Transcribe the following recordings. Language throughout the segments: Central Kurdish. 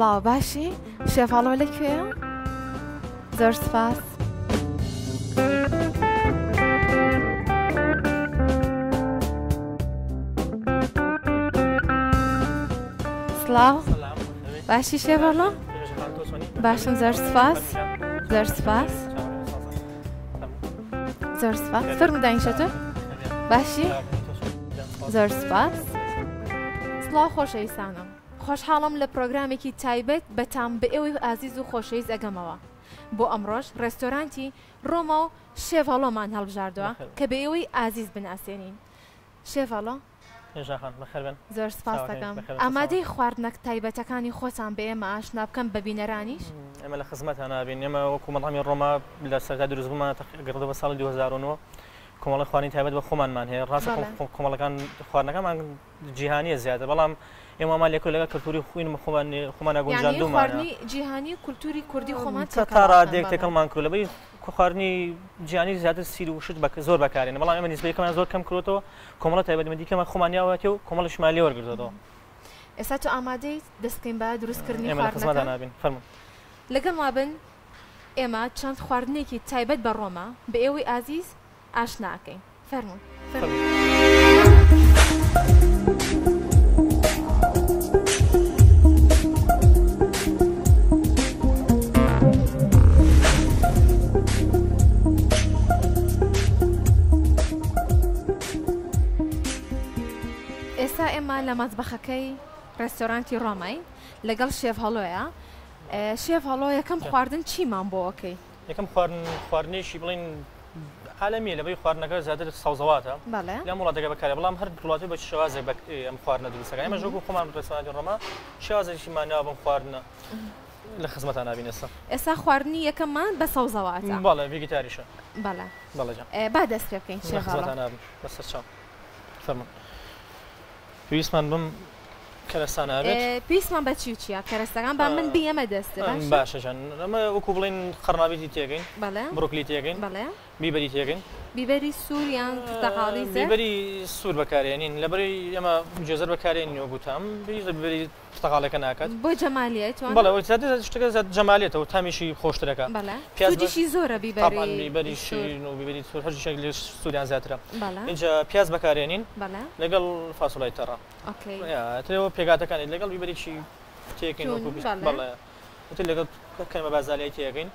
سڵاو باشی شێڤاڵۆ لەکوێیە؟ زۆر سپاس. سڵاو باشی شێڤاڵۆ؟ باشم زۆر سپاس زۆر سپاس زۆر سپاس فەرموو دانیشەتە باشی زۆر سپاس. سڵاو خۆشەویستانم، خۆشحاڵم لە پرۆگرامێکی تایبەت بەتام بە ئێوەی ئازیز و خۆشەویست ئەگەمەوە. بۆ ئەمڕۆژ ڕێستۆرانتی ڕۆما و شێڤاڵۆمان هەڵبژاردووە کە بە ئێوەی ئازیز بناسێنین. شێڤاڵۆ زۆر سپاس دەکەم. ئامادەی خواردنەک تایبەتەکانی خۆتان بە ئێمە ئاشنا بکەم بە بینەرانیش؟ ئێمە لە خزمەتان نابین. ئێمە وەکو مەڵامی ڕۆما لە سەردا دروستبوومان گەڕێتەوە بە ساڵی 2009 کۆمەڵی خواردنی تایبەت بە خۆمانمان هەیە. ڕاستە کۆمەڵەکان خواردنەکەمان جیهانیە زیاتر، بەڵام ئێمەمان لێکۆ لەگە کەلتوری خوین خۆمانە گونجاندومان. خواردنی جیهانی و کولتوری کوردی خۆمان تا ڕادێک تێکەڵمان کرد لەبەی خواردنی جیهانی زیاتر سیر و شت زۆر بەکارێنە، بەڵام ئێمە نیسبەیەکەمان زۆر کەم کردوەوە. کۆمەڵە تایبەتمەندیکەمان خۆمانیاوەتێ و کۆمەڵی شمالی وەرگرتەوە. ئێستا تۆ ئامادەی دەستکەین بە دروستکردنی خواردنەکە نابین. فەرموو. لەگەڵ ما بن، ئێمە چەند خواردنێکی تایبەت بە ڕۆما بە ئێوەی ئازیز ئاشناکەین. فەرموو. ئێستا ئێمە لە مەتبەخەکەی ڕێستۆرانتی ڕۆمای لەگەڵ شێڤاڵۆیە. شێڤاڵۆ یەکەم خواردن چیمان بۆەکەی؟ یەکەم خواردنێکی بڵین عالەمیە، لەبەی خواردنەکە زیاتر ساوزەواتە لەم وڵاتەکە بەکارێ، بەڵام هەر وڵاتی بە شێوازێک ئەم خواردنە دروستەکە. ئێمە ژۆک و خۆمان ڕێستۆرانتی ڕۆما شێوازێکی ماناوە بەم خواردنە لە خزمەتان نابین. ئێستا خواردنی یەکەممان بە ساوزەواتە. بەڵێ ڤێگیتاریشە. بەڵێ با دەست پێ بکەین شێڤاڵۆ. بەسەر چاو فەرموو. پێویستمان بم کەرەستان ئاوێت؟ پێویستمان بە چی و چیە کەرەستەکان با من بیەمە دەستە باشەجان. ئەمە وەکو بڵین قەرنابێتی تێگەین، بڕۆکلی تێگەین، بیبەری تێگەین. بیبەری سوور یان پرتەقاڵی زەر؟ بیبەری سوور بەکارێنین، لەبەری ئێمە جێزەر بەکارێنین و گوتام بیبەری پرتەقاڵەکە ناکات بۆ جەمالیەت. بەڵێ شتەکە زیات جەمالیەتەوە، تامیشی خۆشترەکە. سوودیشی زۆرە بیبەری شیرین و بیبەری سوور هەر شتێک لێ سوودیان زیاترە. اینجا پیاز بەکارێنین لەگەڵ فاسۆڵای تەڕە. ترەوە پێگاتەکانی لەگەڵ بیبەریی تێکین بەڵێ لەگەڵ کەمە بازالیای تێگەین.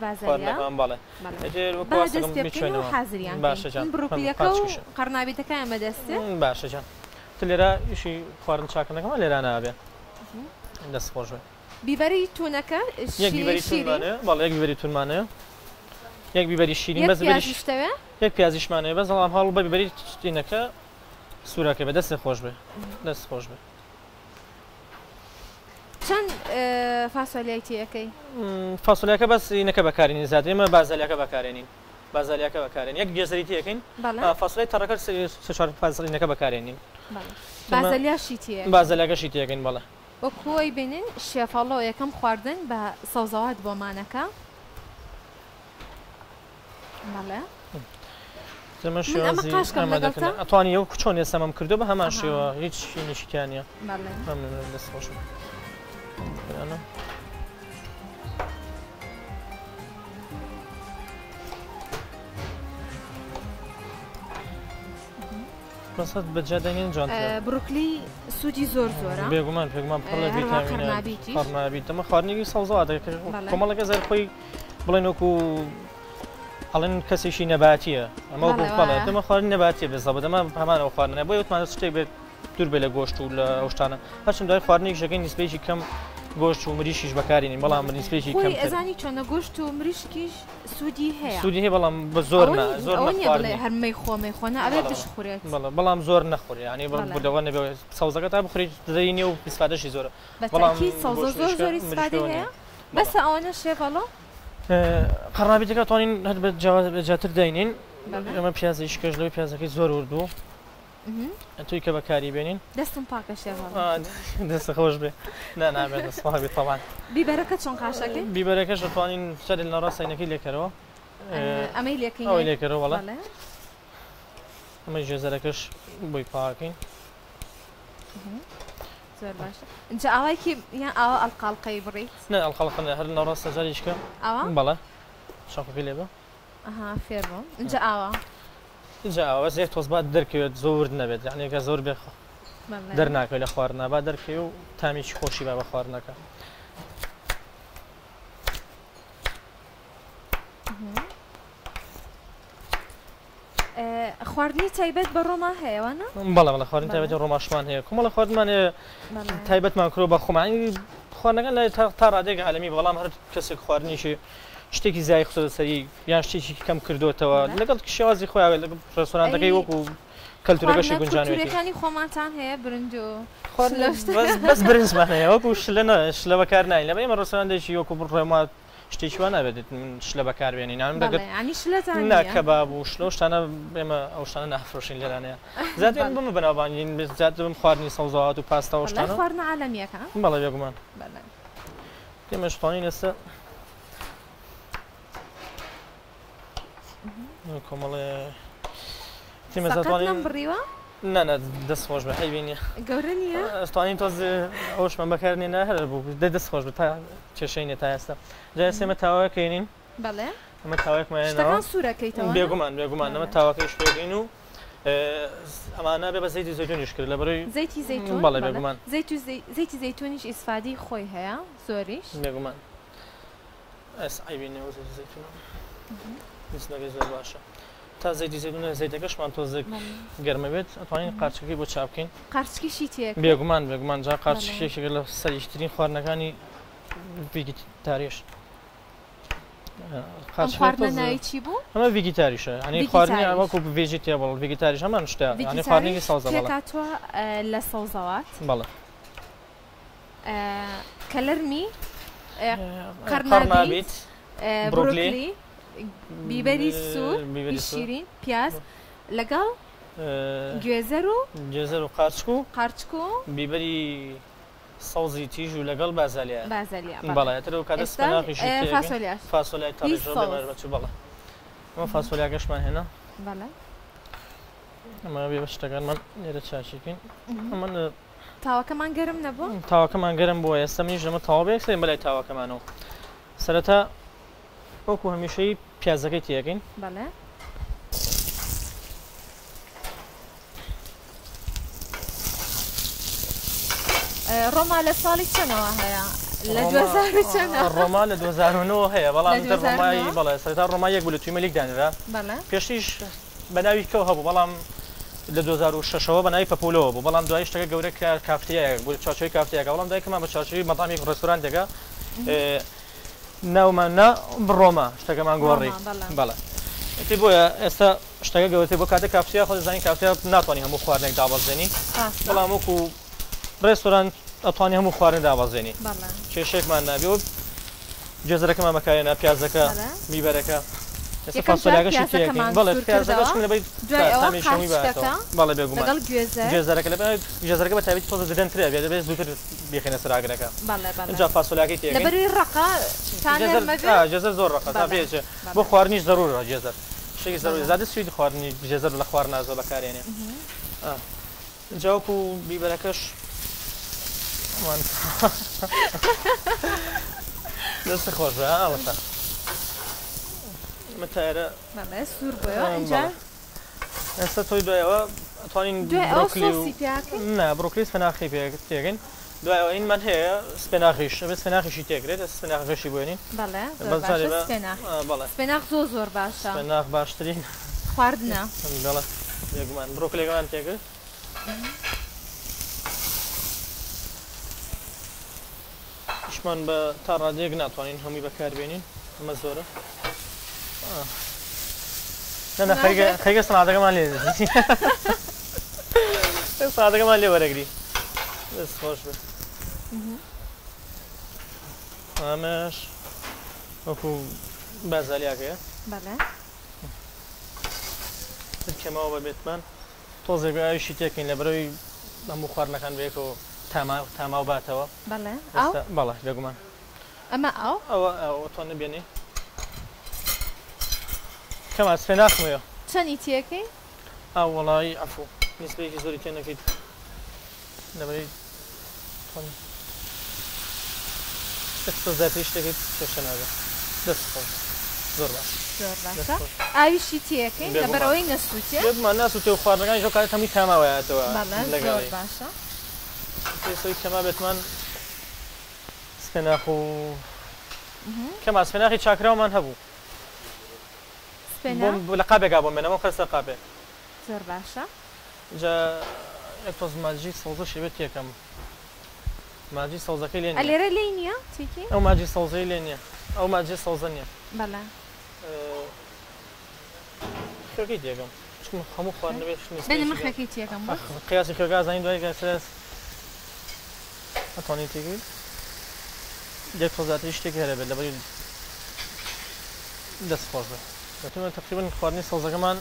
حازریان بڕوکلیەکە و قەرنابێتەکە ئەمە دەستێ. باشەجان. لێرە ئیشی خواردن چاکردنەکەمان لێرە نابێ دەست خۆش بێ. بیبەری تونەکە بیبەری تونمانەیە، بەڵێ یەک بیبەری تونمانەیە، یەک بیبەری شیرین، بەس یەک پیازیشمانەیە، بەس بەڵام هەڵ بە بیبەری تینەکە سوورەکە بە دەستی خۆش بێ، دەست خۆش بێ. چەند فاسۆلیای تێەکەی؟ فاسۆلیاکە بەس اینەکە بەکارێنین زیاتر، ئێمە بازالیاکە بەکارێنین. بازالیاکە بەکارێن، یەک گێزەری تێکەین، فاسۆلیای تەڕەکە سێ-چوار فاسۆلینەکە بەکارێنین. بازالیاشی تێ؟ بازالیاکەشی تێگەین. بەڵێ. وەکوی بینین شێڤاڵۆ یەکەم خواردن بە سەوزەوات بۆمانەکە. بەڵێ. ئەتوانی ئەو چۆن ئێستامەم کردو بە هەمان شێوە هیچ نشتیان نیە. دەست خۆش. بەسەد بەجادەنین جوان. بڕوکلی سوودی زۆر زۆرە بێگومان پێگومان پڕ لە ڤیتامینە ئەمە خواردنێکی سەوزەواتە کۆمەڵەکە زەر خۆی بڵێن وەکو هەڵێن کەسێکی نەباتیە، ئەمە وەکو بەڵێ دەمە خواردن نەباتیە بێزەبە دەمە هەمانەوە خواردنە بۆ وتمان شتێک بێت دوور بێ لە گۆشت و لە ئەو شتانە. هەرچەند دوای خواردنێکی شەکەی نیسبەیەکی کەم گۆشت و مریشیش بەکارێنین، بەڵام نیسبەیەکی کەم. ئەزانی چۆنە گۆشت و مریشکیش سوودی هەیە. سوودی هەیە بەڵام بە زۆر زۆر نەخواردنی هەرمەی خۆمەی خۆنە ئەوێت بخورێت. بەڵام زۆر نەخورێ، یعنی بەدەوە نەبێ سەوزەکە تا بخورێت دەی نیە و استفادەشی زۆرە. بەڵام سەوزە زۆر استفادە هەیە. بەس ئەوانە شێڤاڵۆ قەرنابێتەکە توانین هەر بەجاتر داینین. ئەمە پیازی شکەش لەوەی پیازەکەی زۆر وردوو. توی کە بەکاری بێنین. دەستم پاکە شێڤاڵۆ. دەستە خۆش بێ. نابێت دەستپاک تەواان. بیبەرەکە چۆن قاشەکەی؟ بیبەرەکەش دەتوانین سەری لە ڕاستینەکەی لێکەرەوە. ئەمەی لێکەین؟ ئەوەی لێکەرەوە وەڵێ. ئەمەی ژێزەرەکەش بۆی پاکەین. زۆر باشە اینجا ئاوایکی یان ئاوا ئەلقاڵقەی بڕیت نه ئەلقاڵقە هەر نەڕاستە جاریشکە ئاوا بەڵێ شاقەکەی لێ بە ئەها فێر بووم اینجا ئاوا اینجا ئاوا زێک تۆزبات دەرکەوێت زۆر نەبێت یعنی کە زۆر بێ دەرناکەوێت لە خواردنا با دەرکەوێ و تامیکی خۆشی با بە خواردنەکە خواردنی تایبەت بە ڕۆما هەیەوانە؟ بەڵێ بەڵێ خواردنی تایبەتی ڕۆماشمان هەیە کۆمەڵە خواردمان هەیە تایبەتمان کرۆ بە خۆمانی خواردنەکان لای تا ڕادێک عالەمی بەڵام هەر کەسێک خواردنیشی شتێکی زای خۆ سەری یان شتێکی کەم کردوتەوە لەگەڵ شێوازی خۆیان لەگەڵ ڕێستۆرانتەکەی وەکو کەلتورەکەشی گونجانوێتی کەلتورەکانی خۆمانتان هەیە برنج و بەس برنجمان هەیە وەکو شلە بەکار ناین لەبەر ئێمە ڕێستۆرانتێکی وەکو ڕێما شتێکی وان نابێت من شلە بەکاربێنین نام دەگەت ناکەباب و شلە شتانە ئێمە ئەو شتانە نافرۆشین لێرانەیە زیاتر بم بەناوبانگین زیاتر بم خواردنی سەوزەوات و پاستا و شتانە خواردنە عالەمیەکە بەڵێ بێگومان ئێمەش توانین ئێستا کۆمەڵێ تیمەزاتوانین بڕیوە نه دەستخۆش بە هەیبینی گەورە نییە ئەستوانین تۆز ئەوشمان بەکارنێنە هەر بوو دەستخۆش بە تا کێشەینێ تا ئێستا جا ئێمە تاواکەینین بەڵێ ئەمە تاواکمانەوە سوورەکەیتەوە بێگومان ئەمە تاواکەیش پێگەین و ئەمانە بێ بە زەیتی زەیتونیش کرد لە بەرەوەی زەیتی زەیتون بەڵێ بێگومان زەیتی زەیتونیش ئیسفادی خۆی هەیە زۆریش بێگومان ئەس ئایبینەوە زەیتی زەیتونە نسبەکەی زۆر باشە تا زەیتی زەیتونە زەیتەکەشمان تۆزێک گەرمە بێت ئەتوانین قارچەکەی بۆ چاپ بکەین قارچکیشی تێک بێگومان جا قارچکێکی لە سەریشترین خواردنەکانی ڤیگیتاریش خواردنە ناوی چی بوو؟ ئەمە ڤیگیتاریشە ینی خواردنی ئەوەکو ڤێژیتێبڵ ڤیگیتاریش هەمان شتە ینی خواردنێکی سەوزە بەڵێ تێکاتوە لە سەوزەوات بەڵێ کەلەرمی قەرنابیت بروکلی بیبەری سوور شیرین پیاز لەگەڵ گوێزەر و قارچک و بیبەری سەوزی تیژ و لەگەڵ بازالیا بەڵێتر و کاتە سپەناقیشی فاسۆلیای تەڕێژۆ بەمەربەچوو بەڵێ ئەمە فاسۆلیاگەشمان هێنا ئەمە بێ بە شتەکانمان لێرە چاچیکەین ئەمە تاواکەمان گەرم نەبوو؟ تاواکەمان گەرم بووە ئێستا منیش لەمە تاوا بێک سێن بەلای تاواکەمانەوە سەرەتا وەکو هەمیشەی پیازەکەی تێگەین بەڵێ ڕۆما لە ساڵی چەندەوە هەیە لە 2000 ڕۆما لە 2009 هەیە بەڵام ڕۆمایی بەڵێ سەرەتا ڕۆما یەک بوو لە توی مەلیک دانرا پێشتیش بە ناوی کەو هەبوو بەڵام لە 2006ەوە بە ناوی پەپۆلەوە بوو بەڵام دوای شتەکە گەورە کافتەیەک بۆ چاچۆی کافتەیەکە بەڵام دایکەمان بە چاچۆی مەطامی ڕێستۆرانتێکە ناوماننا ڕۆما شتەکەمان گۆڕی بەڵێ تی بۆیە ئێستا شتەکە گەورەی بۆ کاتە کافتەیە خۆ دەزانین کافتەیە ناتوانانی هەموو خواردنێک دابەزێنی بەڵام وەکو ڕێستۆران ئەتوانانی هەموو خواردن دابەزێنی کێشێکمان نابێ و جێزەرەکەمان بەکارێنە پیازەکە میبەرەکە ئێستا فاسۆلیاگەشی تێگەین بەڵێ پیازەکەشم لەبەی تامیشەوی باتەوە بەڵێ بێگومان جێزەرەکە لەبەر جێزەرەکە بە تایبەتی تۆزە زدەنترە بێت دەبێت زووتر بێخێنە سەر ئاگرەکە اینجا فاسۆلیاگەی تێگەین لەبەروی ڕەقە جێزەر زۆر ڕەقە تا بێچێ بۆ خواردنیش زەرورە جێزەر شتێکی زەروری زیادە سوید خواردنی جێزەر لە خواردنا زۆر بەکارێنێ اینجا وەکو بیبەرەکەش دەست خۆش بە ئەوەتە متایرە سوور بۆ اینجا ئێستا تۆی دوایەوە ئەتوانین بڕۆکلی و نا بڕۆکلی سپەناخی تێگەین دوایەوە اینمان هەیە سپەناخیش ئەبێت سپەناخیشی تێگرێت سپەناخەکەشی بۆێنین بەڵێ سپەناخ زۆر باشە سپەناخ باشترین خواردنە بەڵێ بێگومان بڕۆکلیەکەمان تێگرت شمان بە تا ڕادێک ناتوانین هەمووی بەکاربێنین ئەمە زۆرە خەیگە سەنادەکەمان لێ سادەکەمان لێ وەرەگری دەست خۆش بێت ئەمەش وەکو بازالیاکەیە کەماوە بەبێتمان تۆزێک ئاویشی تێکەین لە بەرەوەی هەموو خواردنەکان بێکەوە تاماو باتەوە بەڵێ بێگومان ئەمە ئەوە توانە بێنێ کەما سپێناخمەوە چەندی تێکەی؟ وەڵی ئەفۆ نیسبەیەکی زۆری تێ نەکەیت لەبەری خۆن دەست زیاتری شتێکی کێشە نابێت دەست خۆش زۆر باش زۆر باشە ئاویشی تێکەین لەبەرەوەی نەسووتێ بێتمان ناسووتێ و خواردنەکانی ژۆ کاتێک هەمووی تەماوەیەتەوە زۆر باشە پێسەوەی تەما بێتمان سپێناخ و کەما سپێناخی چاکراومان هەبوو لە قابێکا بۆم بێنەوە خەرسە قابێ زۆر باشە جا یەک تۆز ماجی سەوزە شێوێت یەکەم ماجی سەوزەکەی لێ لێرە لێ نییە چێکی ئەو ماجی سەوزەی لێ نییە ئەو ماجی سەوزە نییە بەڵێ خێگەی دێگەم هەموو خواردنەوێت بێنە من خێکی تێکەم بۆ قیاسی خێگا زانین دوای گەسەرس ئەتوانێت تێگەی یەک تۆزاتری شتێکی هەرە بێت لەبەری دەست خۆش بێت دەتوانێت تقریباً خواردنی سەوزەکەمان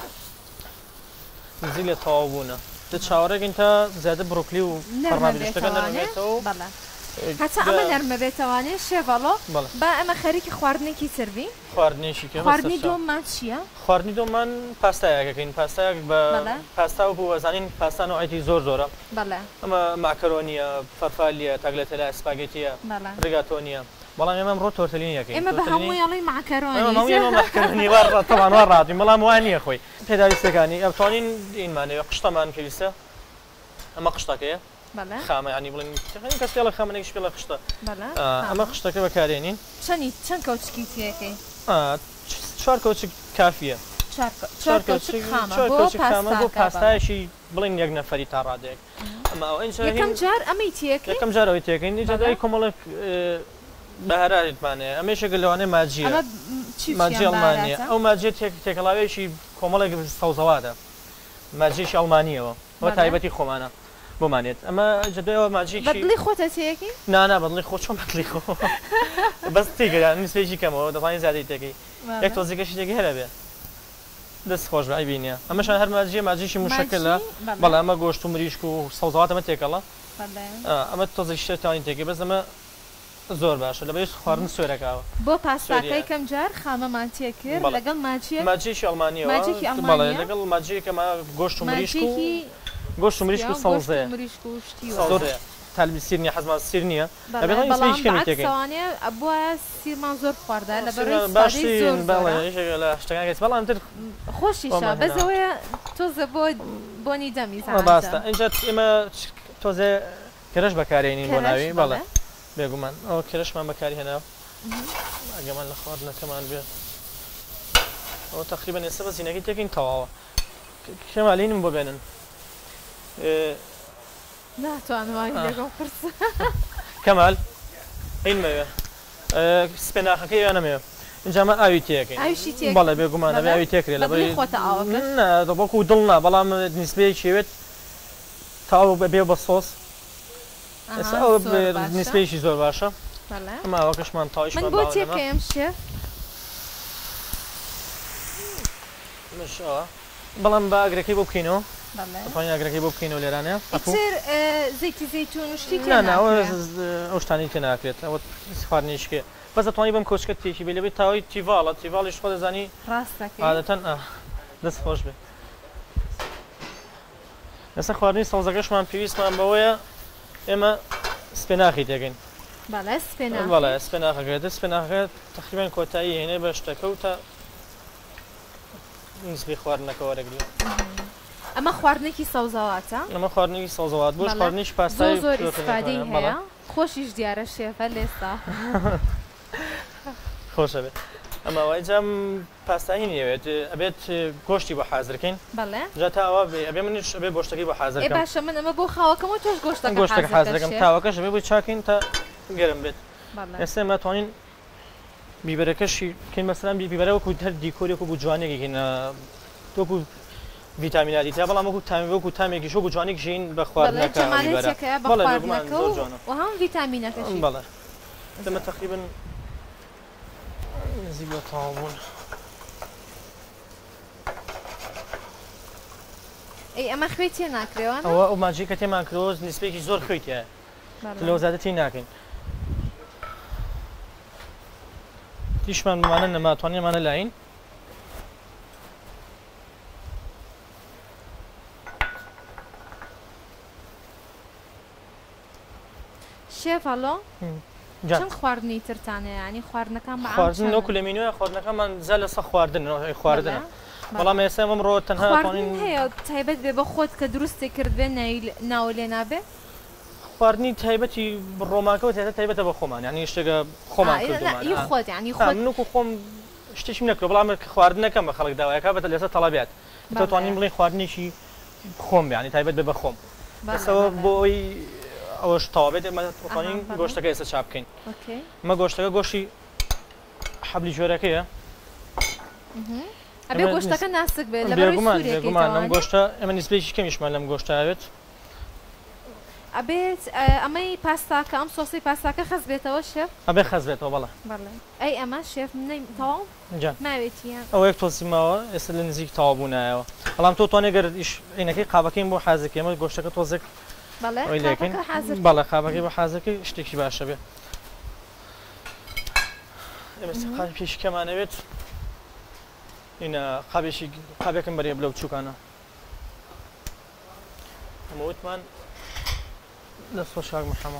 نزیک لە تەواو بوونە دە چاوەڕێکین تا زیادە بڕۆکلی و فەرمابیشتەکە نەرمێتەوە هەتا ئەمە نەرمە بێتەوانێت شێڤەڵۆ با ئەمە خەریکی خواردنێکی تربی خواردنێکی خواردنی دۆممان چییە؟ خواردنی دۆممان پاستایەکەکەین پاستایەک بە پاستا و بوو ئەزانین پاستا نوعیتی زۆر زۆرە ئەمە ماکەرۆنیە فەرفالیە تاگلەتەلا ئەسپاگێتیە ڕگاتۆنیە بەڵام ئێمە ئەمڕۆ تۆرتەلینیەکەین ئێمە بە هەموویڵی ماکەرۆنی وار تەمان وار ڕاتین بەڵام وان نییە خۆی پێداویستەکانی ئەتوانین ئینمانەوە قشتەمان پێویستە ئەمە قشتەکەیە خامە ینی بڵین کەس پێڵە خامنێکش پێڵە قشتە ئەمە قشتەکە بەکارێنین چەند کەوچکی تێکەی 4 کەوچک کافیە 4 خامە بۆ پاستایشی بڵین یەک نەفەری تا ڕادێک یەکەم جار ئەمەی تێکەی یەکەم جارەوەی تێکەین جادای کۆمەڵک بەهاراتمانێ ئەمێشەکە لەوانێ ماجیە ماجی ئەڵمانیە ئەو ماجێ تێکەڵاوێکی کۆمەڵێک سەوزەوادە ماجیشی ئەڵمانیەوە ئەوە تایبەتی خۆمانە بۆمانێت ئەمە جدەوە ماجیکی بەدڵی خۆتە تێکی؟ نانا بەدڵی خۆ چۆن بەدڵی خۆ بەس تێگەیان نسبێکی کەمەوە دەڵانی زیادەی تێکی یەک تۆزێکەشی تێکی هەرە بێ دەست خۆش بە ئەیبینە ئەمەشان هەر ماجیە ماجیشی موشەکەلە بەڵام ئەمە گۆشت و مریشک و سەوزەوات ئەمە تێکەڵە ئەمە تۆزێکی شتێتوانی تێکی بەس ئەمە زۆر باشە لەبەر خواردن سوێرەکەوە بۆ پاستاکەی کەم جار خامەمان تێ کرد لەگەڵ ماجیشی ئەڵمانیەوە لەگەڵ ماجیەکەمە گۆشت و مریشک گۆشت و مریشک و سەوزەیە زۆر تالبی سیر نییە حەزمان سیر نییە بۆە سیرمان زۆر خواردە لەبەر لە شتەکانگەیت بەڵام تر خۆشیشە بەزەوەیە تۆزە بۆنی دەمی باشە اینجا ئێمە تۆزێ کرەش بەکارێنین بۆ ناوی بەڵێ بێگومان ئەو کرەشمان بەکاری هێنا ئەگەمان لە خواردنەکەمان بێ ئەوە تقریبا ئێستا بە زینەکەی تێکین تەواوە کێمالینم بۆ بێنن ناتوانم لەگەڵ قرس کەمال ئینمەوێ سپێناخەکەی یانەمەوێ اینجامە ئاوی تێکەین بەڵێ بێگومانە بێ ئاوی تێکرێ لە بەڵکو دڵنا بەڵام نسبەیە شێوێت تاو بێ بە سۆس نسبەیەکی زۆر باشە ئەمە ئەوەکەشمان تاویشمان من بۆ تێکەم شێف بەڵام بە ئاگرەکەی بۆ بکەینەوە توانین ئاگرەکەی بۆ بکەینەوە لێرانەیە زەیتی زەیتون و شتی ئەو شتانی تێ ناکرێت ئەوە خواردنیشکێ بەس دەتوانی بەم کۆچکە تێکی بێ لەبێت تاوای تیڤاڵە تیڤاڵیش خۆ دەزانی عادەتەن دەست خۆش بێ ئێستا خواردنی سەوزەکەشمان پێویستمان بەوەیە ئێمە سپێناخی تێگەین بەڵێ سپێناخەکە سپێناخەکە تقریبان کۆتایی هێنێ بە شتەکە و تا نسبی خواردنەکە وەرەگری ئەمە خواردنێکی سەوزەواتە ئەمە خواردنێکی سەوزەوات بۆش خواردنیش پاستای زۆر ئیسفادەی هەیە خۆشیش دیارە شێفە لێستا خۆشە بێت ئەمە وایجام پاستایی نیەوێت ئەبێت گۆشتی بۆ حازرکەین جا تاوا ئەبێ منیش ئەبێ گۆشتەکەی بۆ حازرکەم باشە من ئەمە بۆ خاوەکەم و تۆش گۆشتەکە حازرەکەم تاوەکەش ئەبێ بۆی چاکین تا گەرم بێت ئێستا ئێمە توانین بیبەرەکەشی کەین مەسەلەن بیبەرە وەکو هەر دیکۆرێک وەکو جوانێکێکین وەکو ڤیتامیناتی تا بەڵام وەکو تامێکی شۆ جوانێک ژین بە خواردنەکە و هەم ڤیتامینەکەشی بەڵێ دەمە تقریبا نزیک بە تەواوبوون ئەمە خوێ تێ ناکرێەوە ئەوە ئەو ماجی کە تێمان کرۆز نسبێکی زۆر خوێی تایە لەو زیادەتی ناکەین تیشمان بمانە نەماتوانێمانە لاین شێف هەڵۆ چەند خواردنی ترتانە ینی خواردنەکان بە خواردن نۆکو لە مینوە خواردنەکەمان زە لەسەر خواردنەوەی خواردنە بەڵام ئێستا ئەمڕۆ تەنها هەیە تایبەت بێ بە خۆت کە دروستی کردبێ ناو لێ نابێ خواردنی تایبەتی ڕۆماکەوە تێتە تایبەتە بە خۆمان ینی شتێکە خۆمان کردومان خۆت ینی خۆت منوکو خۆم شتێکی نەکرد بەڵام خواردنەکەم بە خەڵک داوایەکە بەتە لێستا تەڵەبێت دەتوانین بڵین خواردنێکی خۆم ینی تایبەت بێ بە خۆم ئێستا بۆی ئەوەش تەواو بێت ئێمە توانین گۆشتەکە ئێستا چاپ بکەین ئەمە گۆشتەکە گۆشتی حەبلی جۆرەکەیە ئەبێ گۆشتەکە ناسک بێت لەبەرگومان ئەم گۆشتە ئەمە نیسبەیەکی کەمیشمان لەم گۆشتە ئاوێت ئەبێت ئەمەی پاستاکە ئەم سۆسی پاستاکە خەز بێتەوە شێف ئەبێ خەز بێتەوە بەڵێ ئەی ئەمە شێف تەواو ماوێتیە ئەوە یەک تۆسی ماوە ئێستا لە نزیک تەواو بوونایەوە بەڵام تۆ توانێت گەر عینەکەی قاپەکەین بۆ حازەکەی ئەمە گۆشتەکە تۆزێک بەڵێ قاپەکەی بۆ حازەکەی شتێکی باشە بێ ئێمە پێشی کەمانەوێت اینە قاپێکم بەرێ بلەو چووکانە ئەمە وتمان لە سۆشاک محەمە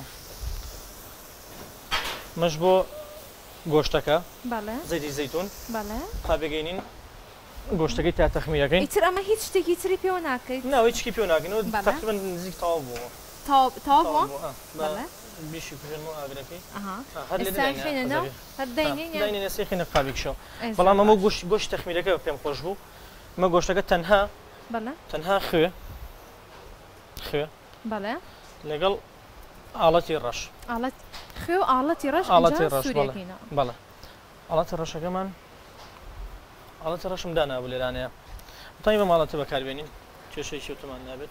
مەش بۆ گۆشتەکە زەیتی زەیتون قاپێگەینین گۆشتەکەی تا تەخمیرەکەین ئیتر ئەمە هیچ شتێکی تری پێوە ناکەیت ناوەی چکی پێوە ناکەینەوە تقریباً نزیک تەواو بووە تەواو بووە بیشی کوژێنەوە ئاگرەکەی هەر داینێ نەسێخینە قاپێکشەوە بەڵام ئەمە گۆشت تەخمیرەکە پێم خۆش بوو ئەمە گۆشتەکە تەنها خوێ لەگەڵ ئاڵەتی ڕەش خوێ و ئاڵەتی ڕەش بەڵێ ئاڵەتی ڕەشەکەمان ئاڵەتی ڕەشم دانابوو لێرانەیە تانی بە ماڵەتی بەکاربێنین کێشەیەکی وتمان نابێت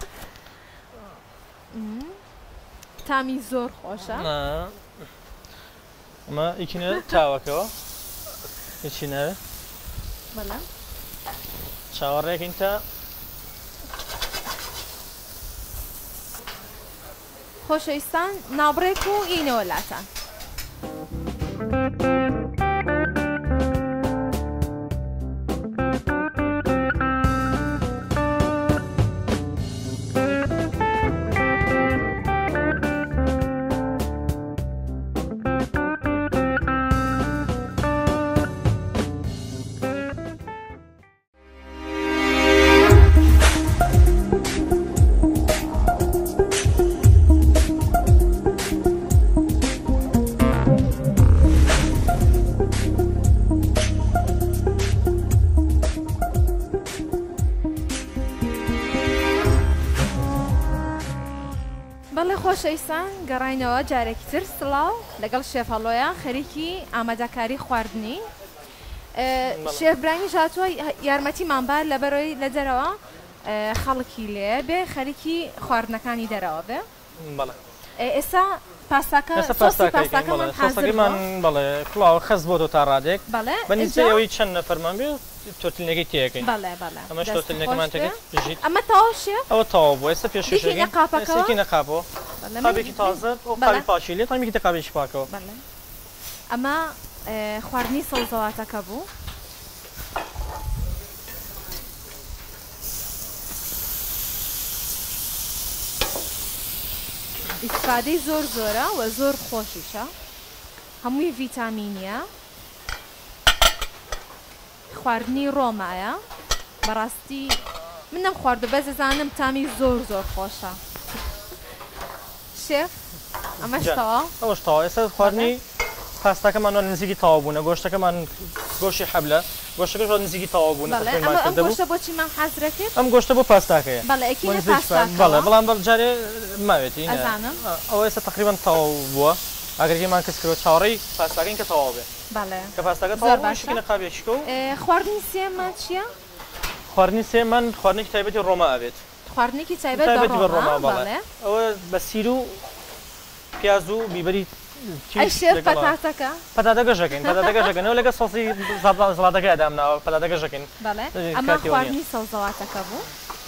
تامی زۆر خۆشە ئەمە ئیکینە تاوەکەوە هیچی ناوێت چاوەڕێکین تا خۆشەویستان ناوبڕێک و ئینەوە لاتان خۆشەویستان گەڕاینەوە جارێکی تر سڵاو لەگەڵ شێف هەڵۆیە خەریکی ئامادەکاری خواردنی شێفبرانی ژاتووە یارمەتیمان بار لەبەرەوەی لە دەرەوە خەڵکی لێ بێ خەریکی خواردنەکانی دەرەوە بێ ئێستا پاستاکەمان بەڵێ کڵاوە خەز بۆ دۆ تا ڕادێک بەنیزەوەی چەند نەفەرمان بێ تۆتلینەکەی تێەکەین ئەمە تۆتلینەکەمان تێکێت ئەمە تاواشە ئەوە تاوا بوو ئێستا پێشکی نەقاپەوە قاپێکی تازە ئەو قاپی پاشی لێت هەمیکی قاپێکی پاکەوە ئەمە خواردنی سەوزەواتەکە بوو ئیسفادەی زۆر زۆرە و زۆر خۆشیشە هەمووی ڤیتامینیە خواردنی ڕۆمایە بەڕاستی من نەم خواردو بە زانم تامی زۆر زۆر خۆشە شێف ئەمەشتەوە ئەوەشتەوە ئێستا خواردنی پاستاکەمان نزیکی تەواو بوونە گۆشتەکەمان گۆشتی حەبلە گۆشتەکەش نزیکی تەواو بوون گۆشتە بۆچیمان حەزرەکەت ئەم گۆشتە بۆ پاستاکەیە بەڵێ بەڵام جارێ ماوێتی ئەوە ئێستا تقریبا تەواو بووە ئەگەرگەیمان کەس کردەوە چاوەڕێی پاستاکەین کە تەواو بێ کە پاستاکە تەواو شکینە قاپێکیکە و خواردنی سێمان چییە؟ خواردنی سێمان خواردنێکی تایبەتی ڕۆما ئەبێت خواردنێکی تایبەت بە ڕۆما بەڵێ ئەوە بە سیر و پیاز و بیبەری پەتاتەگەژەکەین پەتاتەگەژەکەنەوە لەگە سۆسی زڵاتەکە ئەدامناوە پەتاتەگەژەکەین ئەمە خواردنی سەوزەواتەکە بوو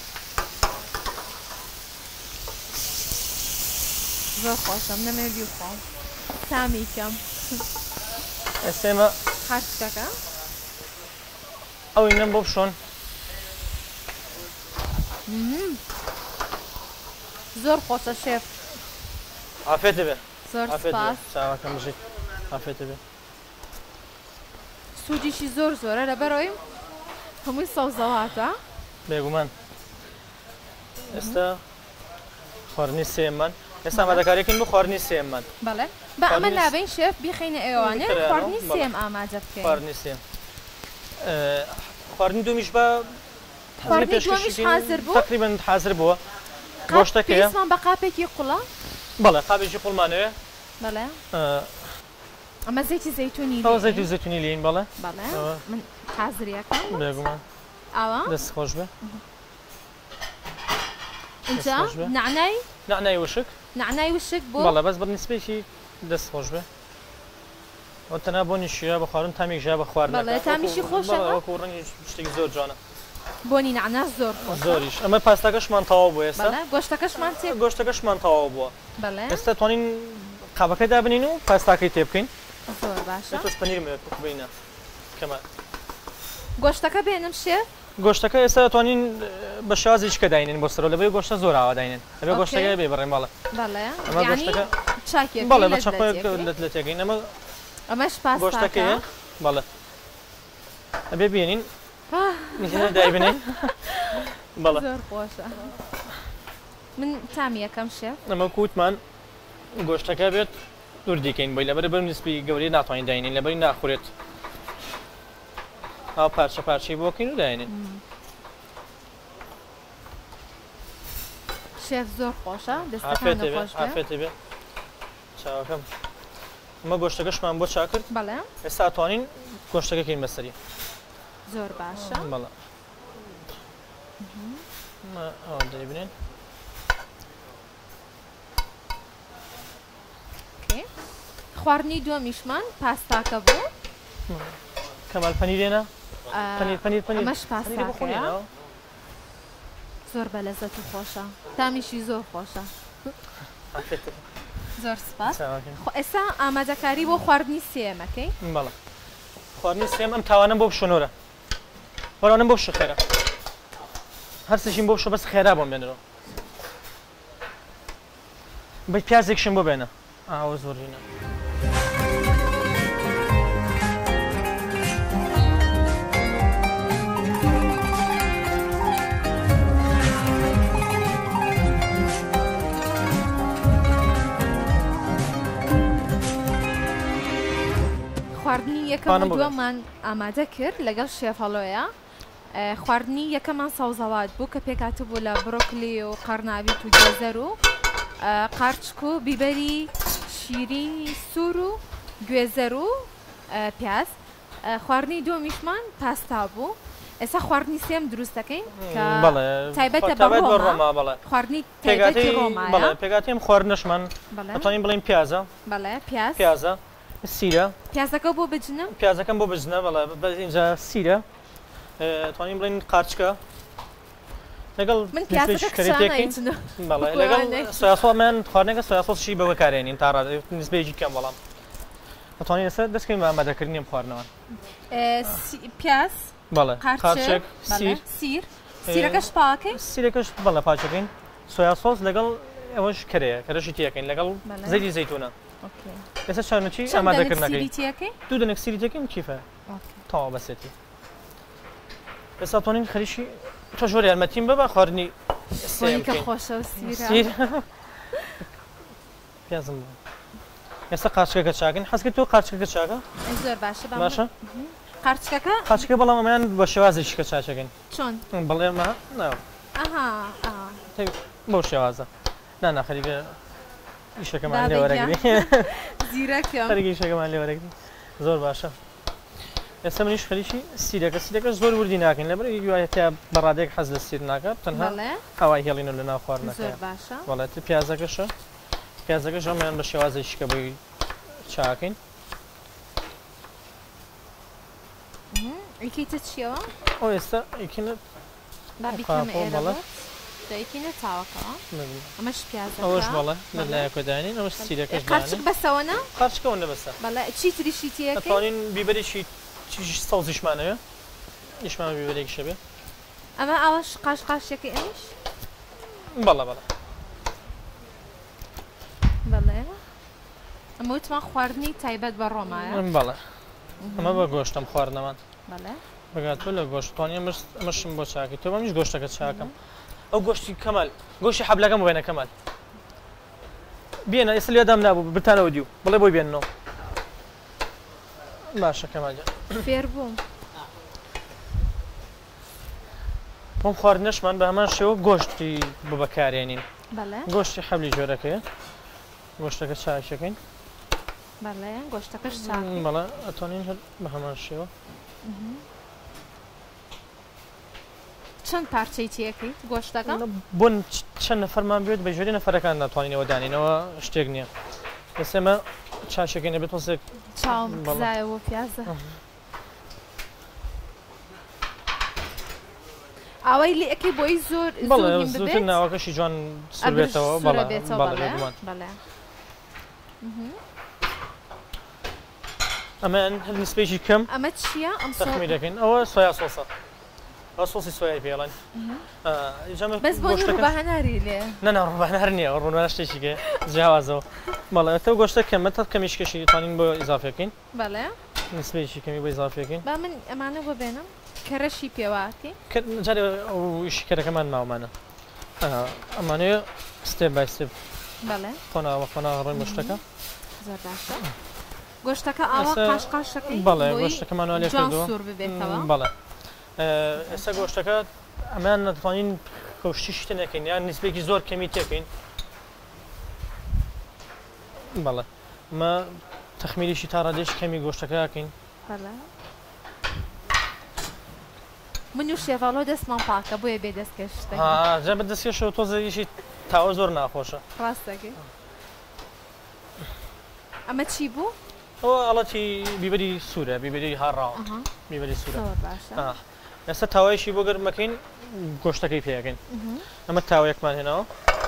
زۆر خۆشم نەمێوی خۆم تامی کەم ئێستێمە خارچەکە ئەو ئینەم بۆ بشۆن زۆر خۆشە شێف ئافێتە بێ زۆر سپاس چاوەکەم بژیت ئافێتە بێ سوودیشی زۆر زۆرە لەبەرەوەی هەمووی سەوزەواتە بێگومان ئێستا خواردنی سێممان ئێستا ئامادەکاریەکەین بۆ خواردنی سێممان بەڵێ بە ئەمە نابین شێف بیخینە ئێوانێ خواردنی سێم ئامادە بکەین خواردنی سێم خواردنی دومیش بە خواردنی دومیش حازر بوو تقریبا حازر بووە گۆشتەکەیە پێویستمان بە قاپێکی قوڵە بەڵێ قاپێکی قوڵمانەوێ بەڵێ ئەمە زەیتی زەیتونی تەوا زەیتی زەیتونی لین بەڵێ بەڵێ من حازریەکەم بێگومان ئاوا دەست خۆش بێ اینجا نعنای وشک نعنای وشک بۆ بەڵێ بەس بەنسبەیەکی دەست خۆش بێ ئەو تەنها بۆ نیشیە بە خواردن تامیک ژا بە خواردنەکە بەڵێ تامیشی خۆشە وەکو ڕەنگی شتێکی زۆر جوانە بۆنی نعنا زۆر زۆریش ئەمە پاستەکەشمان تەواو بوو ئێستا گۆشتەکەشمان تەواو بووە ئێستا توانین قاپەکەی دابنین و پاستاکەی تێ بکەین زۆر باشە تۆش پەنیرمێ بینە کەمە گۆشتەکە بێنم شێف گۆشتەکە ئێستا توانین بە شازیشکە داینین بۆ سەرەوە لەبێ گۆشتە زۆر ئاوا داینێن لەبێ گۆشتەکە بێ بڕێن بەڵێ ئەمە گۆشتەکە چاکێک بەڵێ بە چاقۆیەک لە تێگەین ئەمە ئەمەش پاستاکەیە بەڵێ ئەبێ بێنین دایبنین بەڵێ زۆر خۆشە من تامی یەکەم شێف ئەمە کووتمان گۆشتەکە بێت دوور دیکەین بۆی لەبەر بەر نسبی گەورەی ناتوانین داینین لەبەری ناخورێت ئاو پارچە پارچەی بۆکەین و داینین شێف زۆر خۆشە دەستەکانە خۆش بێ ئافێتە بێ چاوەکەم ئەمە گۆشتەکەشمان بۆ چا کرد بەڵێ ئێستا توانین گۆشتەکەکەین بەسەری زۆر باشە بەڵێ ئەوە دەیبنێن خواردنی دومیشمان پاستاکە بوو کەمال پەنیرێنە پەنیر ئەمەش پاستاکەیە زۆر بەلەزەت و خۆشە تامیشی زۆر خۆشە زۆر سپاس ئێستا ئامادەکاری بۆ خواردنی سێمەکەی بەڵێ خواردنی سێم ئەم تاوانم بۆ بشۆنۆرە وەرانم بۆ بشە خێرە هەر سشین بۆ بشە بەس خێرا بۆم بێنەوە بە پیازێکشم بۆ بێنە ئاوە زۆرینە خواردنی یەکەم دووەمان ئامادە کرد لەگەڵ شێفەڵۆیە خواردنی یەکەمان سەوزەوات بوو کە پێکاتە بوو لە بڕۆکلی و قەرناویت و گێزەر و قارچک و بیبەری شیرینی سوور و گوێزەر و پیاز خواردنی دومیشمان پاستا بوو ئێستا خواردنی سێم دروست دەکەین کە تایبەتە بە ڕۆما خواردنی تایبەتی ڕۆمایە پێکاتیم خواردنەشمان دەتوانین بڵێین پیازە بەڵێ پیازە سیرە پیازەکە بۆ بجنە پیازەکەم بۆ بجنە بەڵێ اینجا سیرە توانین بڵین قارچکە لەگەڵ بەڵێ لەگەڵ سۆیاسۆسمان خواردنەکە سۆیاسۆسشی بەوە کارێنین تا نسبەیەکی کەم بەڵام دەتوانین ئێستا دەستکەین بە ئامادەکردنیم خواردنەوە پیاز بەڵێ قارچک سیرەکەش پاکەین سیرەکەش بەڵێ پاچەکەین سۆیاسۆس لەگەڵ ئەوەش کرەیە کەرەشی تیەکەین لەگەڵ زەیتی زەیتونە ئێستا چارنوچی ئامادەکردنەکەی دوو دەنێک سیری تێکین کیفە تەواو بەسێتی ئێستا توانین خەریشی تۆ زۆر یارمەتیم بە خواردنی خۆشە سیر پیازم ئێستا قارچکەکە چاکن حەزکە تۆ قارچکەکە چاکە زۆر باشە باشە قارچکەکە بەڵام ئەمەیان بە شێوازێکیکە چاچەکەن چۆن بڵێ بەو شێوازە ناخەریکە ئیشەکەمان لێوەرەگری زیرەکەی ئیشەکەمان لێوەرەگری زۆر باشە ئێستا منیش خەریکی سیرەکە زۆر وردی ناکەین لەبەر گوایەتە بەڕادێک حەز لە سیر ناکات تەنها هەوای هێڵینە لە ناو خواردنەکە وڵاتی پیازەکەش ئەمەیان بە شێوازێکیکە بۆی چاکەین ئیکەیتە چیەوە؟ ئەو ئێستا ئیکینە دایکینە چاوەکەوە ئەمەش پیازە ئەوەش بەڵێ لەلایەکۆدانین ئەوەش سیرەکەش قارچک بەسەوەنا؟ قارچکەوە نەبەسە بەڵێ چی تریشی تێکەی؟ ئەتوانین بیبەرێکی سەوزیشمانەوە ئیشمان بیبەرێکی شەبێ ئەمە ئەوەش قاشقاشێکی ئەمیش؟ بەڵێ بەڵێ ئەمە وتمان خواردنی تایبەت بە ڕۆمایە بەڵێ ئەمە بە گۆشتم خواردنەوەن بەڵێ بگات بۆ لە گۆشتوانی ئەمەشم بۆ چاکی تۆ بەمیش گۆشتەکە چاکەم ئەو گۆشتی کەمال گۆشتی حەبلەکەم بێنە کەمال بێنە ئێستا لێدام نابوو بتانەوە دیو بڵێ بۆی بێننەوە باشە کەمال فێر بووم بۆم خواردنەشمان بە هەمان شێوە گۆشتی بەکارێنین بەڵێ گۆشتی حەبلی جۆرەکەیە گۆشتەکە چاکەکەین بەڵێ گۆشتەکەش چاک بەڵێ ئەتوانین هەر بە هەمان شێوە چەند پارچەی تێکەیت گۆشتەکە بۆ چەند نەفەرمان بێت بە ژێری نەفەرەکان ناتوانینەوە دانینەوە شتێک نییە ئێسێمە چاشەکەی نەبێت وەسێک چاوم زایەوە پیازە ئەوەی لێ ئەەکەی بۆی زۆر زۆر ناوەکەشی جوان سوربێتەوە بەڵێ ئەمە هەر نسبێکی کەم ئەمە چییە ئەم تەخمی دەکەین ئەوە سۆیا سۆسە ئەو سۆسی سۆیای پێڵێن بەس بۆ ڕووبەهەناری لێ نەنا ڕووبەهەنار نییە ڕوونوە شتێکیکە جیاوازەوە بەڵێ ئەتە گۆشتە کەمە تا کەمیشکەشی دەتوانین بۆ ئیزافەکەین بەڵێ نسبێکی کەمی بۆ ئیزافەکەین با من ئەمانە بۆ بێنم کەرەشی پێواتی جارێ ئەو شکەرەکەمان ماومانە ئەمانەیە ستێپ بای ستێپ بەڵێ خۆناوە خۆناغڕێن گۆشتەکە زۆر باشە گۆشتەکە ئاوا قاشقاشەکەی بەڵێ گۆشتەکەمانەوە لێ کردووە سوور ببێتەوە بەڵێ ئێستا گۆشتەکە ئەمان نەتوانین کەوشتی شتە نەکەین یان نسبێکی زۆر کەمی تێکەین بەڵێ ئەمە تەخمیریشی تا ڕادێش کەمی گۆشتەکەکەین من و شێڤاڵۆ دەستمان پاکە بۆیە بێ دەستکەشتە جا بە دەستکەشەوە تۆزەیشی تاوە زۆر ناخۆشە ڕاستەکەی ئەمە چی بوو؟ ئەوە ئەڵەتی بیبەری سوورە بیبەری هاڕاوە بیبەری سوورە ئێستا تاوایشی بۆ گەرمەکەین گۆشتەکەی پێەکەین ئەمە تاوەیەکمان هێناوە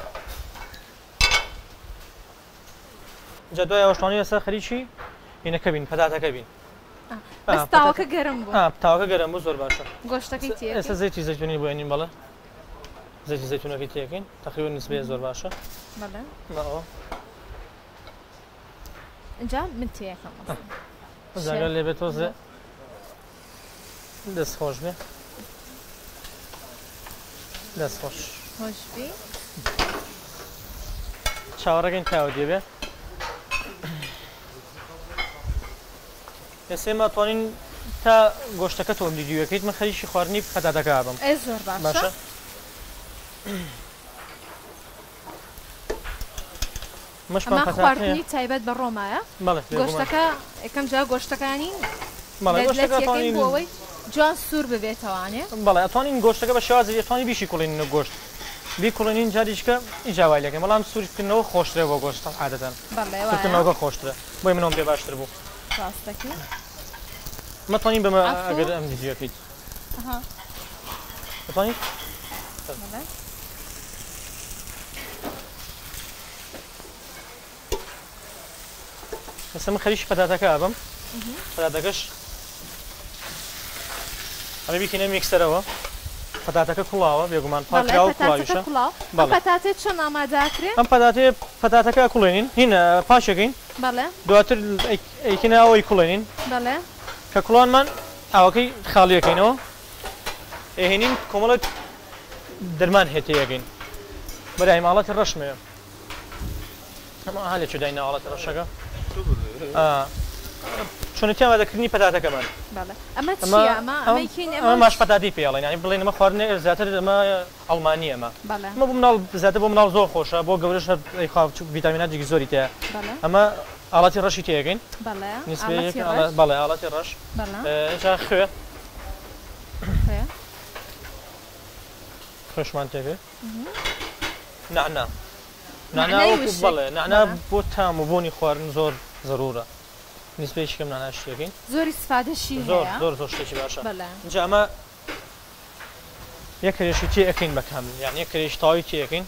جا دوای ئەوەشتوانی ئێستا خەریکی هینەکە بین پەتاتەکە بین تاوەکە گەرم بوو تاوەکە گەرم بوو زۆر باشە گۆشتەکەی تێ ئێستا زەیتی زەیتونی بۆێنین بەڵێ زەیتی زەیتونەکەی تێکەین تقریبا نسبەیە زۆر باشە بەڵێ اینجا من تێکەم جاگە لێ بێت تۆزێ دەست خۆش بێ دەست خۆش خۆشبی چاوەڕەکەین تاوە دێبێ ئێسێمە توانین تا گۆشتەکە تۆم دیدیوەکەیت من خەریکی خواردنی پەتاتەکە بم زۆر باشە مەشمان خواردنی تایبەت بە ڕۆمایە گۆشتەکە یەکەم جا گۆشتەکانی جوان سوور ببێتەوانێ بەڵێ ئەتوانین گۆشتەکە بە شێوازی ئەتوانی بیشی کوڵێنینە گۆشت بیکوڵێنین جاریشکە ئیجاوایلەکە بەڵام سوورکردنەوە خۆشترە بۆ گۆشتە عادەتەن سوورکردنەوەکە خۆشترە بۆی منەوەم پێ باشتر بوو مەتوانین بەمە ئەگەر ئەم دیدیوەکەیت دەتوانیت ئێستا من خەریکی پەتاتەکە ئابم پەتاتەکەش ئەمە بیکەینە میکسەرەوە پەتاتەکە کوڵاوە بێگومان پاکراوە کوڵاویشە پەتاتێت چۆن ئامادەکرێ ئەم پەتاتەکە کوڵێنین هینە پاشەکەین دواتر ئەیکەینە ئەوەی کوڵێنین کە کوڵانمان ئاوەکەی خاڵیەکەینەوە ئێهێنین کۆمەڵە دەرمان هێتەیەکەین بەلای ماڵەتی ڕەشمێ ئەمە هەلێک داینە ئاڵەتی ڕەشەکە چۆنەتی ئامادەکردنی پەتاتەکەمان ئەمە ماش پەتاتی پێڵێن ینی بڵێن ئەمە خواردنێ زیاتر ئەمە ئەڵمانی ئەمە ئەمە بۆ مناڵ زیاتر بۆ مناڵ زۆر خۆشە بۆ گەورەش ڤیتامیناتی زۆری تەیە ئەمە ئاڵاتی ڕەشی تێگەین بەڵێ ئاڵاتی ڕەش خوێ خوێشمان تێگێ نعنا بەڵێ نعنا بۆ تام و بۆنی خواردن زۆر ضرورە نسبەیەکی کەم نعنا شتێکین زۆری استفادەشی زۆر شتێکی باشە اینجا ئەمە یەک کەرێشی تێ ئەەکەین بە کامل یان یەک کەرێش تاوی تێەکەین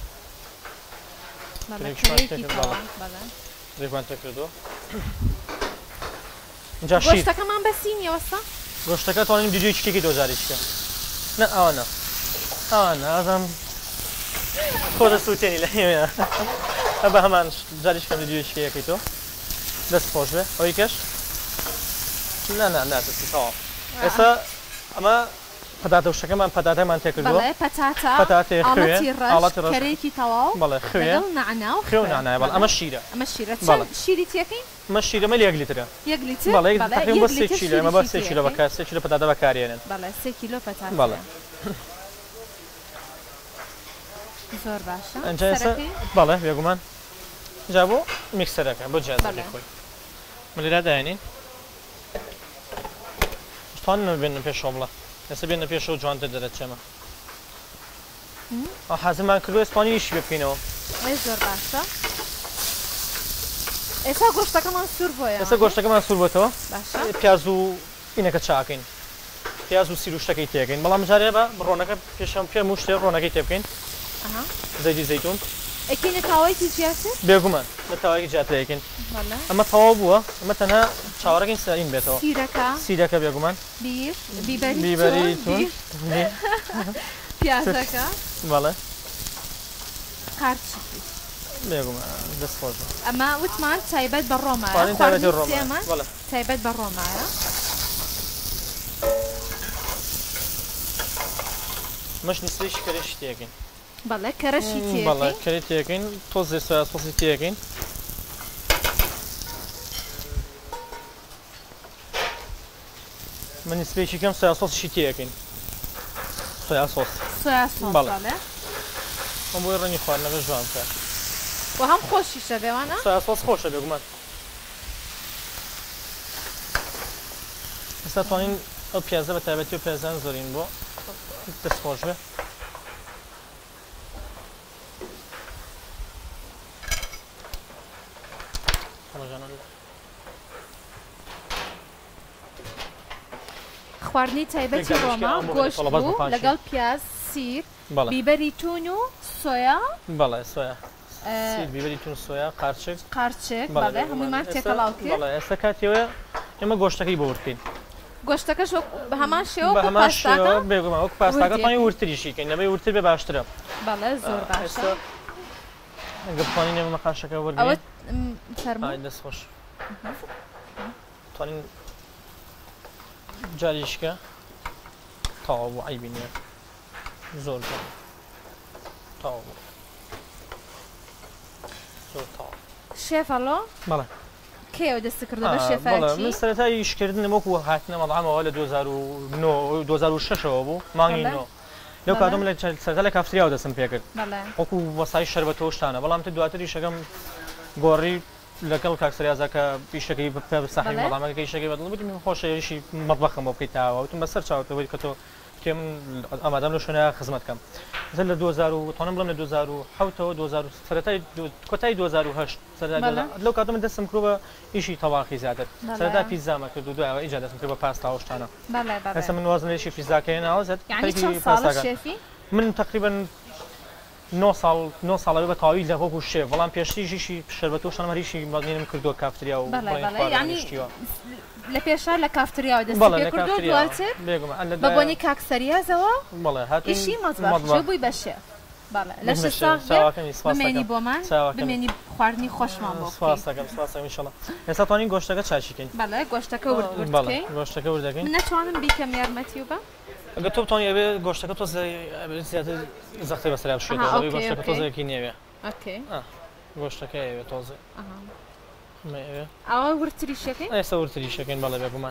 ڕێکمان تێکردەوە اینجا گۆشتەکەمان بەسینیەوەستا گۆشتەکە توانین دیجێ شتێکی دۆزاریشکە نە ئەوانە ئازم خۆ دەسووتێنی لە هێمە بە هەمان جاریشکەم دیجێ شتێکەکەیتەوە دەست خۆش بێ ئەوەی کەش ناتەسی تەواو ئێستا ئەمە پەتاتە وشەکەمان پەتاتەمان تێ کردووە پەتاتە ئاڵەتی ڕەش کەرەیەکی تەواو بەڵێ خوێ نەعنا و خوێ و نەعنایە بەڵێ ئەمە شیرە چەند شیری تێکەین ئەمە شیرەمە 1 لیترە بەڵێ تقریباً بۆ 3 کیلۆ ئەمە بە 3 کیلۆ بەکار 3 کیلۆ پەتاتە بەکارهێنن بەڵێ 3 کیلۆ پەتاتە بەڵێ زۆر باشە ئەنجا ئێستا بەڵێ بێگومان جا بۆ میکسەرەکە بۆ جیازەکەی خۆی لێرە داێنین توان بێنن پێشەوە بڵێ ئێستا بێنە پێشەوە جوانتر دەرەچێمە حەزمان کردو ئێستانی ئیشی بێ بکەینەوە زۆر باشە ئێستا گۆشتەکەمان سوور بۆیە ئێستا گۆشتەکەمان سوور بۆتەوە باشە پیاز و ئینەکە چاکەین پیاز و سیروشتەکەی تێکەین بەڵام جارێ بە ڕۆنەکە پێشەم پێم شتێ ڕۆنەکەی تێ بکەین زەیدی زەیتون ئەکەینە تاوایکی جیاتر بێگومان لە تاوایکی جیاترەکەین ئەمە تەواو بووە ئەمە تەنها چاوەڕەکەین سەرین بێتەوە سیرەکە بێگومان بیبەری تون پیازەکە بەڵێ قارچی بێگومان دەست خۆش ئەمە وتمان تایبەت بە ڕۆمایە تایبەت بە ڕۆمایە مەش نیسبەیەکی کەرەشی تێکەین بەڵێ کەرەشی تێکەین بەڵێ کەری تێکەین تۆزی سۆیا سۆسی تێکەین من نیسبەیەکی کەم سۆیا سۆسیشی تێکەین سۆیا سۆس بەڵێ ئەم بۆی ڕەنگی خواردنەکە جوانترە و هەم خۆشیشە بێوانە سۆیا سۆس خۆشە بێگومان ئێستا توانین ئەو پیازە بە تایبەتی و پیازان زۆرین بۆ دەست خۆش بێ خواردنی تایبەتی ڕۆما گۆشت بوو لەگەڵ پیاز سیر بیبەری تون و سۆیا بەڵێ سۆیا بیبەری تون سۆیا قارچک بەڵێ هەموویمان تێکەڵاو کرد بەڵێ ئێستا کاتیەوە ئێمە گۆشتەکەی بۆ ورکەین گۆشتەکەش بە هەمان شێوە بێگومان وەک پاستاکە توانی ورتریشیکەین لەبەی ورتر بێ باشترە بەڵێ زۆر باشە ئەگە بتوانین ئێمە مەقاشەکە وەرگین دەست خۆش توانین جاریشکە تاوا بوو عیبی نییە زۆر تاوا بوو زۆر تاوا شێفەڵۆ بەڵێ کێوە دەست کردە بە شێفاکی من سەرەتای ئیشکردنم وەکو هاتنە مەڵعامەوە لە 2006ەوە بوو مانگی نۆ لەو کاتۆم لە سەرەتا لە کافتریاوە دەستم پێ کرد وەکو وەسای شەربەتەوە شتانە بەڵام تر دواتر ئیشەکەم گۆڕی لەگەڵ کاکسریازەکە پیشەکەی بە ساحی مەڵامەکە ئیشەکەی بەدڵ بووی من خۆشەویشی مەطبەخم بۆ بکەیت تاوە وتم بەسەر چاوتەوەی کە تۆ کێ من ئامادەم لە شوێنە خزمەت کەم لە 2000 توانم بڵم لە 2007ەوە سەرەتای کۆتای 2008 لەو کاتۆ من دەستم کرد بە ئیشی تەواقی زیاتر سەرەتا پیزامە کرد و دوایەوە ئیجا دەستم کرد بە پاستا و شتانە هەستا من وازنێکی پیزاکەی ناوەزێت من تقریبا 9 ساڵەوە بە تاوی لە هۆک و شێ بەڵام پێشتیژیشی شەربەت و شەمەریشی بەڵێنم کردووە کافتریا و لە پێشا لە کافتریاوە دەست پێ کردو دواتر بە بۆنی کاکسەریازەوە ئیشی مەطبەخ بووی بە شێف لە بمێنی بۆمان بمێنی خواردنی خۆشمان بۆ ئێستا توانین گۆشتەکە چاچیکەین بەڵێ گۆشتەکە وردەکەین گۆشتەکە وردەکەین من نەتوانم بیکەم یارمەتی و بە ئەگە تۆ بتوانانی ئەوێ گۆشتەکە تۆ زیاتر زەختی بەسەرا بشێتەوە گۆشتەکە تۆزێکی نێوێ گۆشتەکە ئەوێ تۆزێ ئەوە ورتریشەکەین ئێستا ورتریشەکەین بەڵێ بێگومان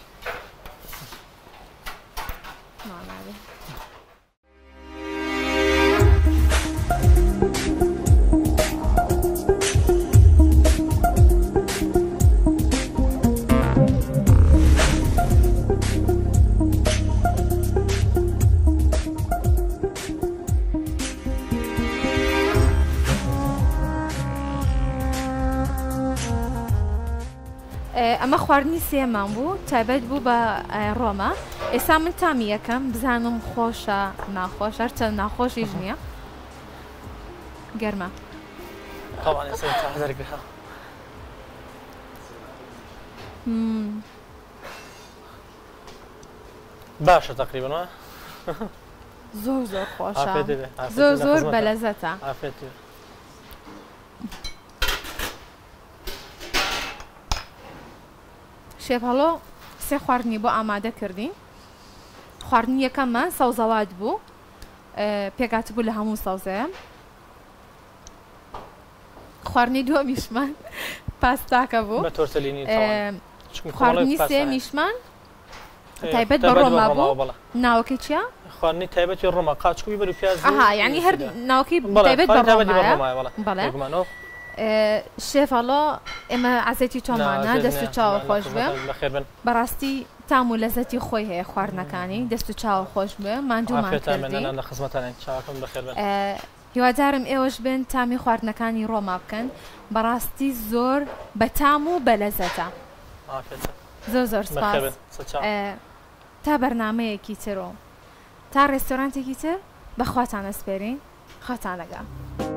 ئەمە خواردنی سێمان بوو تایبەت بوو بە ڕۆما ئێستا من تامی یەکەم بزانم خۆشە ناخۆش هەرچەند ناخۆشیش نییە گەرمە باشە تقریبا زۆر زۆر خۆشە زۆر زۆر بەلەزەتە شێف هەڵۆ سێ خواردنی بۆ ئامادە کردین خواردنی یەکەممان سەوزەوات بوو پێکات بوو لە هەموو سەوزەیە خواردنی دووەمیشمان پاستاکە بوو خواردنی سێمیشمان تایبەت بە ڕۆما بوو ناوەکەی چیە؟ خواردنی تایبەتی ڕۆما قاچکوی بەر و پیاز یعنی هەر ناوەکەی تایبەت بە ڕۆمایە بەڵێ شێفەڵۆ ئێمە عەزەتی تۆمانە دەست و چاوە خۆش بێ بەڕاستی تام و لەزەتی خۆی هەیە خواردنەکانی دەست و چاوە خۆش بێ ماندوومان کردی هیوادارم ئێوەش بن تامی خواردنەکانی ڕۆما بکەن بەڕاستی زۆر بە تام و بە لەزەتە زۆر سپاس تا بەرنامەیەکی تر و تا ڕێستۆرانتێکی تر بەخواتان ئەسپێرین خۆتان لەگەڵ